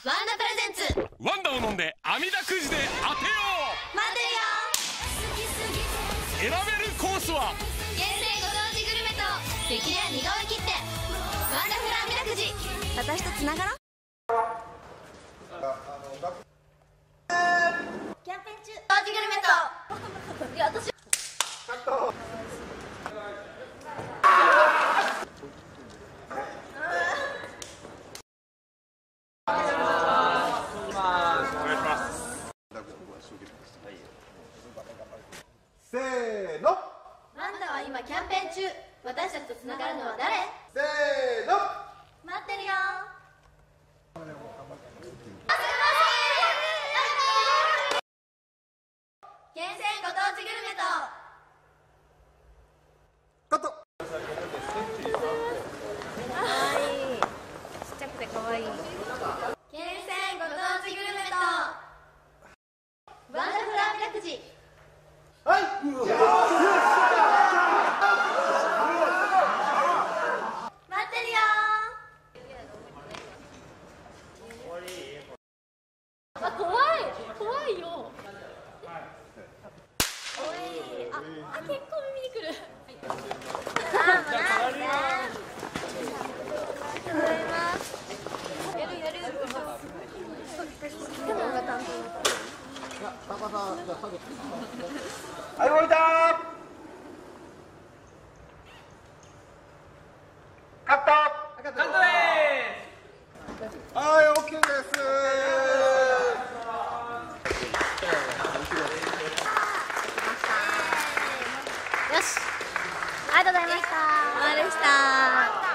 ワンダプレゼンツ。 ワンダを飲んで網だくじで当てよ待ってるよ。 う。選べるコースは厳選ご当地グルメと激レア似顔絵切手。ワンダフル網だくじ。私とつながろう。キャンペーン中。ご当地グルメといや私せーの。 ワンダは今キャンペーン中。私たちとつながるのは誰？ せーの。 待ってるよ。厳選ご当地グルメとカット。 かわいい。ちっちゃくてかわいい。厳選ご当地グルメとワンダフル網だくじ。 はい。 待ってるよ。あ、怖いよ。結構耳にくる。あ、もうなんで。やる。 はい、動いたー。カット。はい、オッケーです。 よし。ありがとうございました。